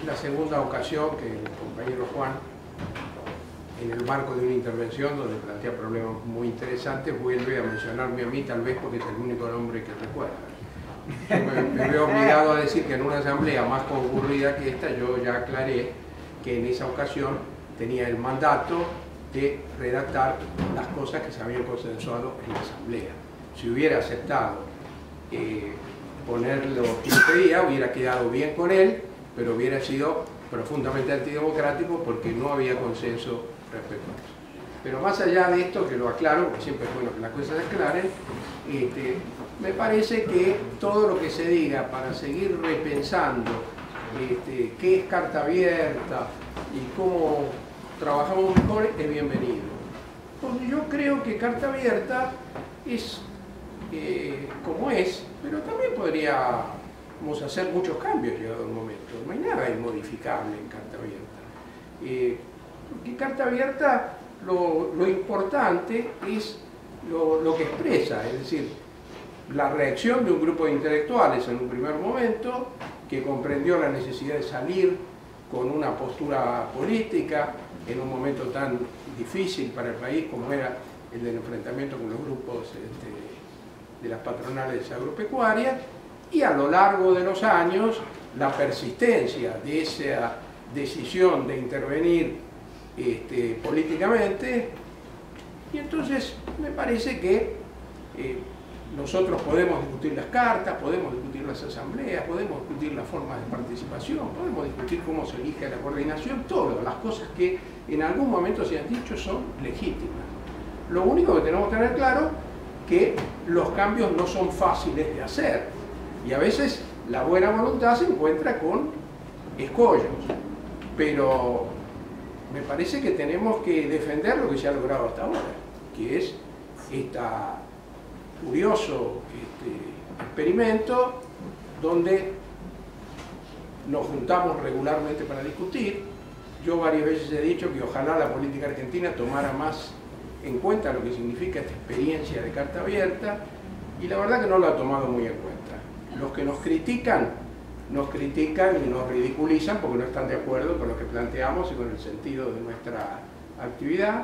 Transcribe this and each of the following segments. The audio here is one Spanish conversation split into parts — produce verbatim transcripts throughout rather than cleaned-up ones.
la segunda ocasión que el compañero Juan, en el marco de una intervención donde plantea problemas muy interesantes, vuelve a mencionarme a mí, tal vez porque es el único nombre que recuerda. Me, me veo obligado a decir que en una asamblea más concurrida que esta, yo ya aclaré que en esa ocasión tenía el mandato de redactar las cosas que se habían consensuado en la asamblea. Si hubiera aceptado eh, ponerlo quien pedía, hubiera quedado bien con él, pero hubiera sido profundamente antidemocrático porque no había consenso respecto a eso. Pero más allá de esto, que lo aclaro, porque siempre es bueno que las cosas se aclaren, este, me parece que todo lo que se diga para seguir repensando este, qué es carta abierta y cómo trabajamos mejor es bienvenido. Porque yo creo que carta abierta es eh, como es, pero también podríamos hacer muchos cambios llegado el momento. No hay nada inmodificable en carta abierta. Eh, porque carta abierta lo, lo importante es lo, lo que expresa, es decir, la reacción de un grupo de intelectuales en un primer momento que comprendió la necesidad de salir con una postura política en un momento tan difícil para el país como era el del enfrentamiento con los grupos este, de las patronales agropecuarias, y a lo largo de los años la persistencia de esa decisión de intervenir este, políticamente. Y entonces me parece que eh, nosotros podemos discutir las cartas, podemos discutir las asambleas, podemos discutir las formas de participación, podemos discutir cómo se elige la coordinación, todas las cosas que en algún momento se han dicho son legítimas. Lo único que tenemos que tener claro es que los cambios no son fáciles de hacer y a veces la buena voluntad se encuentra con escollos, pero me parece que tenemos que defender lo que se ha logrado hasta ahora, que es esta curioso este, experimento donde nos juntamos regularmente para discutir. Yo varias veces he dicho que ojalá la política argentina tomara más en cuenta lo que significa esta experiencia de carta abierta, y la verdad que no lo ha tomado muy en cuenta. Los que nos critican, nos critican y nos ridiculizan porque no están de acuerdo con lo que planteamos y con el sentido de nuestra actividad.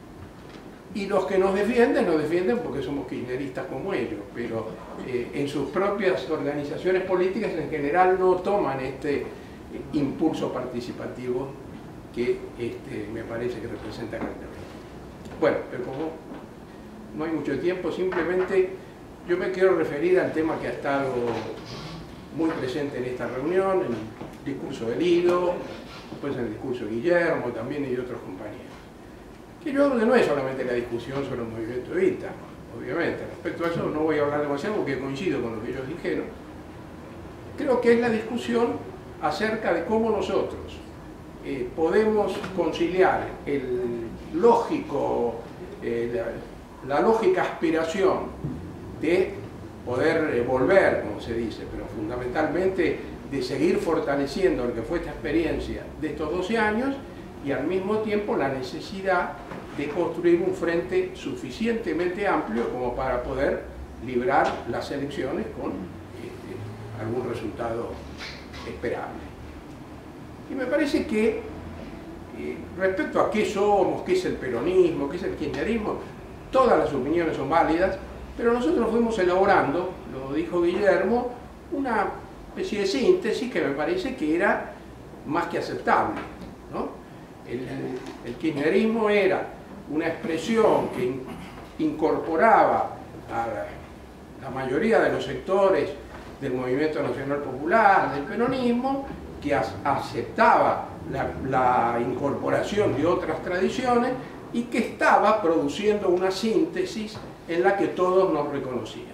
Y los que nos defienden, nos defienden porque somos kirchneristas como ellos, pero eh, en sus propias organizaciones políticas en general no toman este eh, impulso participativo que este, me parece que representa carta abierta. Bueno, pero como no hay mucho tiempo, simplemente yo me quiero referir al tema que ha estado muy presente en esta reunión, en el discurso de Lido, después en el discurso de Guillermo también y de otros compañeros. Que yo creo que no es solamente la discusión sobre el movimiento evita, obviamente. Respecto a eso no voy a hablar demasiado porque coincido con lo que ellos dijeron. Creo que es la discusión acerca de cómo nosotros eh, podemos conciliar el lógico, eh, la, la lógica aspiración de poder eh, volver, como se dice, pero fundamentalmente de seguir fortaleciendo lo que fue esta experiencia de estos doce años, y al mismo tiempo la necesidad de construir un frente suficientemente amplio como para poder librar las elecciones con este, algún resultado esperable. Y me parece que eh, respecto a qué somos, qué es el peronismo, qué es el kirchnerismo, todas las opiniones son válidas, pero nosotros fuimos elaborando, lo dijo Guillermo, una especie de síntesis que me parece que era más que aceptable, ¿no? El, el kirchnerismo era una expresión que in, incorporaba a la, la mayoría de los sectores del movimiento nacional popular, del peronismo, que as, aceptaba la, la incorporación de otras tradiciones y que estaba produciendo una síntesis en la que todos nos reconocíamos.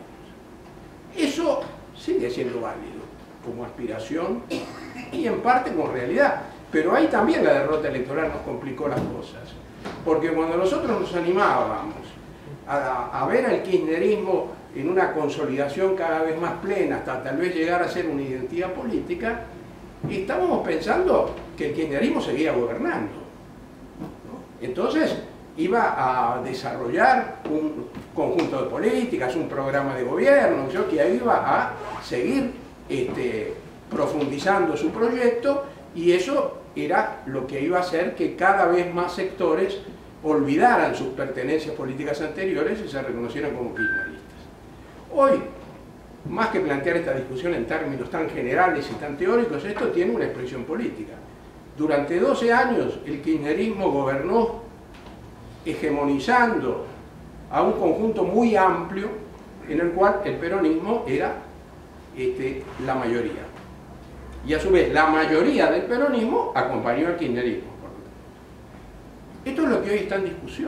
Eso sigue siendo válido como aspiración y en parte como realidad. Pero ahí también la derrota electoral nos complicó las cosas, porque cuando nosotros nos animábamos a, a ver al kirchnerismo en una consolidación cada vez más plena, hasta tal vez llegar a ser una identidad política, estábamos pensando que el kirchnerismo seguía gobernando, ¿no? Entonces iba a desarrollar un conjunto de políticas, un programa de gobierno, ¿no? Que iba a seguir este, profundizando su proyecto, y eso era lo que iba a hacer que cada vez más sectores olvidaran sus pertenencias políticas anteriores y se reconocieran como kirchneristas. Hoy, más que plantear esta discusión en términos tan generales y tan teóricos, esto tiene una expresión política. Durante doce años el kirchnerismo gobernó hegemonizando a un conjunto muy amplio en el cual el peronismo era este, la mayoría. Y a su vez la mayoría del peronismo acompañó al kirchnerismo. Esto es lo que hoy está en discusión.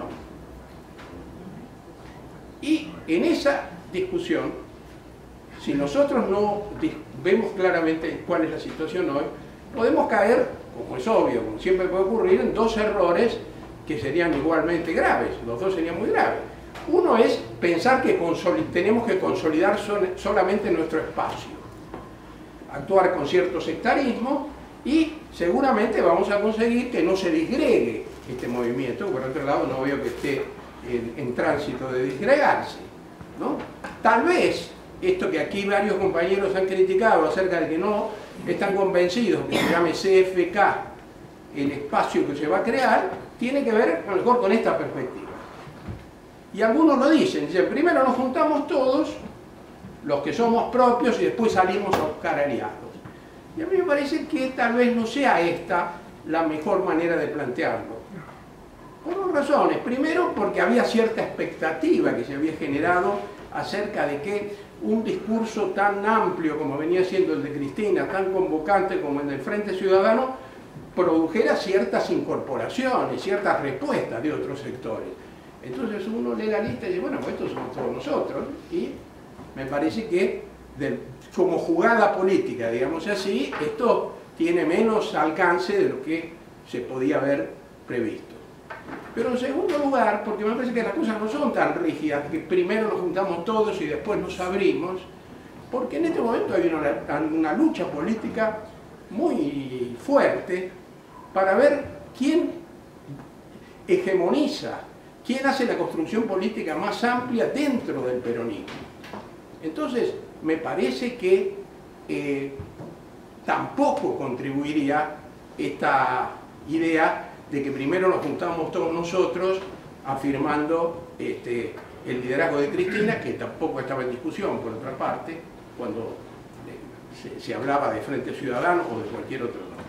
Y en esa discusión, si nosotros no vemos claramente cuál es la situación hoy, podemos caer, como es obvio, como siempre puede ocurrir, en dos errores que serían igualmente graves. Los dos serían muy graves. Uno es pensar que tenemos que consolidar sol solamente nuestro espacio, actuar con cierto sectarismo, y seguramente vamos a conseguir que no se disgregue este movimiento. Por otro lado, no veo que esté en, en tránsito de disgregarse, ¿no? Tal vez esto que aquí varios compañeros han criticado acerca de que no están convencidos que se llame C F K el espacio que se va a crear, tiene que ver a lo mejor con esta perspectiva. Y algunos lo dicen, dicen, primero nos juntamos todos, los que somos propios, y después salimos a buscar aliados. Y a mí me parece que tal vez no sea esta la mejor manera de plantearlo. Por dos razones. Primero, porque había cierta expectativa que se había generado acerca de que un discurso tan amplio como venía siendo el de Cristina, tan convocante como el del Frente Ciudadano, produjera ciertas incorporaciones, ciertas respuestas de otros sectores. Entonces uno legalista dice, bueno, pues estos somos todos nosotros, y me parece que de, como jugada política, digamos así, esto tiene menos alcance de lo que se podía haber previsto. Pero en segundo lugar, porque me parece que las cosas no son tan rígidas, que primero nos juntamos todos y después nos abrimos, porque en este momento hay una, una lucha política muy fuerte para ver quién hegemoniza, quién hace la construcción política más amplia dentro del peronismo. Entonces, me parece que eh, tampoco contribuiría esta idea de que primero nos juntamos todos nosotros afirmando este, el liderazgo de Cristina, que tampoco estaba en discusión, por otra parte, cuando se, se hablaba de Frente Ciudadano o de cualquier otro nombre.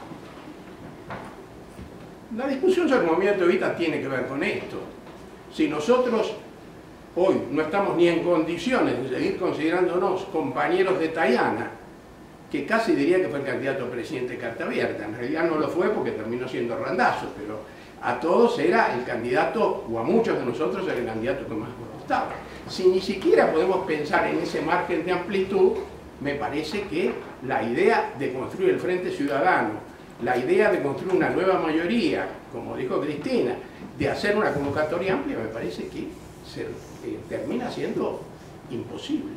La discusión sobre el movimiento Evita tiene que ver con esto. Si nosotros hoy no estamos ni en condiciones de seguir considerándonos compañeros de Tayana, que casi diría que fue el candidato a presidente carta abierta, en realidad no lo fue porque terminó siendo Randazzo, pero a todos era el candidato, o a muchos de nosotros era el candidato que más nos gustaba. Si ni siquiera podemos pensar en ese margen de amplitud, me parece que la idea de construir el Frente Ciudadano, la idea de construir una nueva mayoría, como dijo Cristina, de hacer una convocatoria amplia, me parece que se, eh, termina siendo imposible.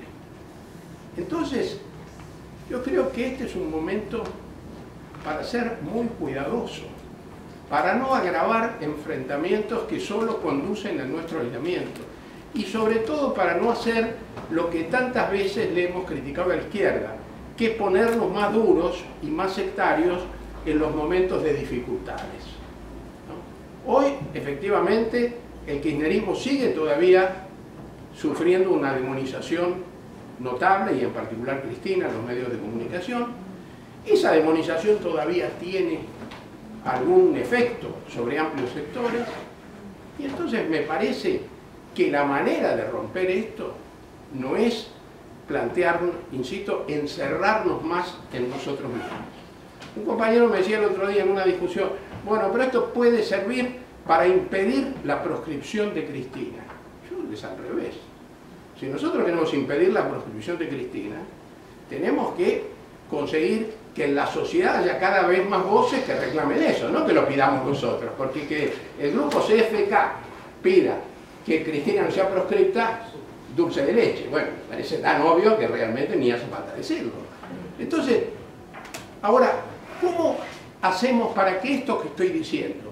Entonces, yo creo que este es un momento para ser muy cuidadoso, para no agravar enfrentamientos que solo conducen a nuestro aislamiento, y sobre todo para no hacer lo que tantas veces le hemos criticado a la izquierda, que es ponernos más duros y más sectarios en los momentos de dificultades, ¿no? Hoy, efectivamente, el kirchnerismo sigue todavía sufriendo una demonización notable, y en particular Cristina, en los medios de comunicación. Esa demonización todavía tiene algún efecto sobre amplios sectores, y entonces me parece que la manera de romper esto no es plantearnos, insisto, encerrarnos más en nosotros mismos. Un compañero me decía el otro día en una discusión, bueno, pero esto puede servir para impedir la proscripción de Cristina. Yo creo que es al revés. Si nosotros queremos impedir la proscripción de Cristina, tenemos que conseguir que en la sociedad haya cada vez más voces que reclamen eso, no que lo pidamos nosotros, porque que el grupo C F K pida que Cristina no sea proscripta, dulce de leche. Bueno, parece tan obvio que realmente ni hace falta decirlo. Entonces, ahora, ¿cómo hacemos para que esto que estoy diciendo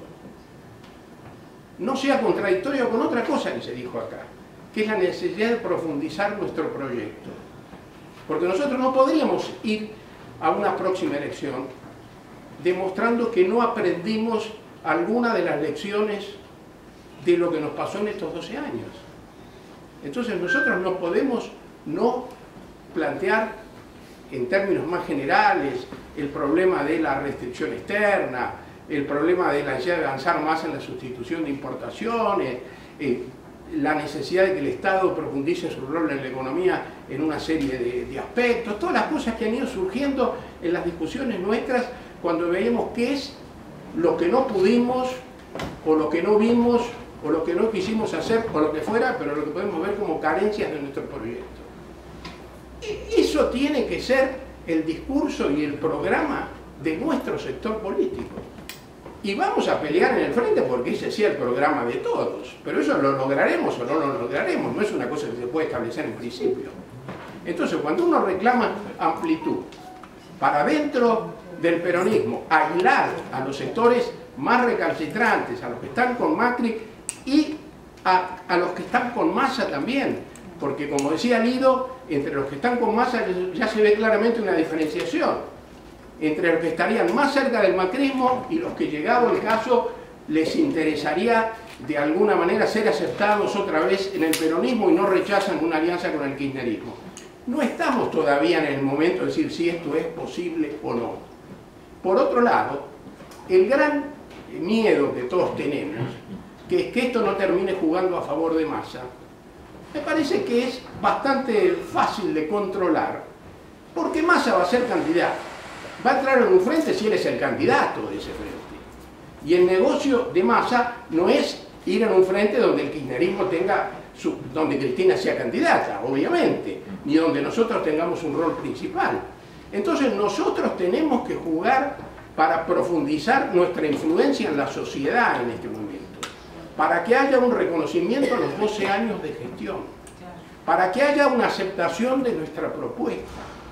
no sea contradictorio con otra cosa que se dijo acá, que es la necesidad de profundizar nuestro proyecto? Porque nosotros no podríamos ir a una próxima elección demostrando que no aprendimos alguna de las lecciones de lo que nos pasó en estos doce años. Entonces nosotros no podemos no plantear en términos más generales el problema de la restricción externa, el problema de la necesidad de avanzar más en la sustitución de importaciones, eh, la necesidad de que el Estado profundice su rol en la economía en una serie de, de aspectos, todas las cosas que han ido surgiendo en las discusiones nuestras cuando veíamos qué es lo que no pudimos o lo que no vimos o lo que no quisimos hacer o lo que fuera, pero lo que podemos ver como carencias de nuestro proyecto. Eso tiene que ser el discurso y el programa de nuestro sector político. Y vamos a pelear en el frente porque ese sea el programa de todos. Pero eso lo lograremos o no lo lograremos, no es una cosa que se puede establecer en principio. Entonces, cuando uno reclama amplitud para dentro del peronismo, aislar a los sectores más recalcitrantes, a los que están con Macri y a, a los que están con Massa también, porque como decía Lido, entre los que están con Massa ya se ve claramente una diferenciación entre los que estarían más cerca del macrismo y los que, llegado el caso, les interesaría de alguna manera ser aceptados otra vez en el peronismo y no rechazan una alianza con el kirchnerismo. No estamos todavía en el momento de decir si esto es posible o no. Por otro lado, el gran miedo que todos tenemos, que es que esto no termine jugando a favor de Massa, me parece que es bastante fácil de controlar, porque Massa va a ser candidato. Va a entrar en un frente si él es el candidato de ese frente. Y el negocio de Massa no es ir en un frente donde el kirchnerismo tenga, su, donde Cristina sea candidata, obviamente, ni donde nosotros tengamos un rol principal. Entonces nosotros tenemos que jugar para profundizar nuestra influencia en la sociedad en este momento, para que haya un reconocimiento a los doce años de gestión, para que haya una aceptación de nuestra propuesta.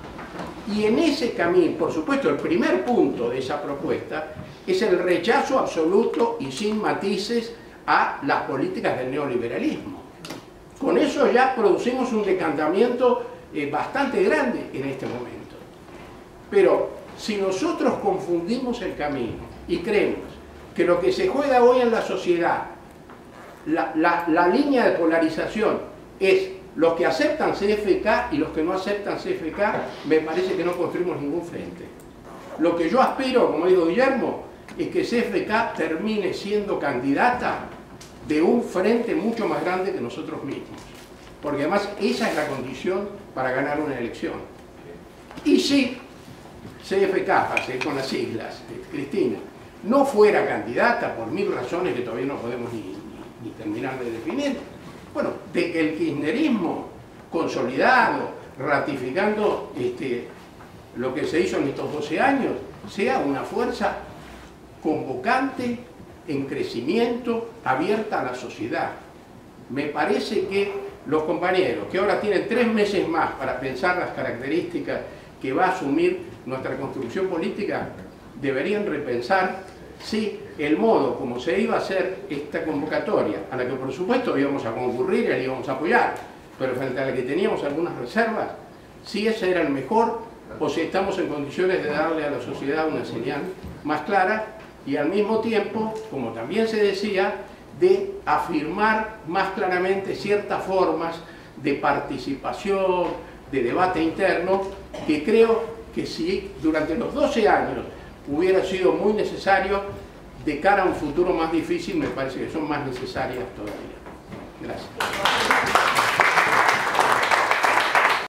Y en ese camino, por supuesto, el primer punto de esa propuesta es el rechazo absoluto y sin matices a las políticas del neoliberalismo. Con eso ya producimos un decantamiento eh, bastante grande en este momento. Pero si nosotros confundimos el camino y creemos que lo que se juega hoy en la sociedad, la, la, la línea de polarización es los que aceptan C F K y los que no aceptan C F K, me parece que no construimos ningún frente. Lo que yo aspiro, como digo Guillermo, es que C F K termine siendo candidata de un frente mucho más grande que nosotros mismos. Porque además esa es la condición para ganar una elección. Y si C F K, para seguir con las siglas, Cristina, no fuera candidata por mil razones que todavía no podemos ni, ni, ni terminar de definir, bueno, de que el kirchnerismo consolidado, ratificando este, lo que se hizo en estos doce años, sea una fuerza convocante, en crecimiento, abierta a la sociedad. Me parece que los compañeros que ahora tienen tres meses más para pensar las características que va a asumir nuestra construcción política, deberían repensar si el modo como se iba a hacer esta convocatoria, a la que por supuesto íbamos a concurrir y la íbamos a apoyar, pero frente a la que teníamos algunas reservas, si ese era el mejor o si estamos en condiciones de darle a la sociedad una señal más clara y al mismo tiempo, como también se decía, de afirmar más claramente ciertas formas de participación, de debate interno, que creo que si durante los doce años hubiera sido muy necesario, de cara a un futuro más difícil, me parece que son más necesarias todavía. Gracias.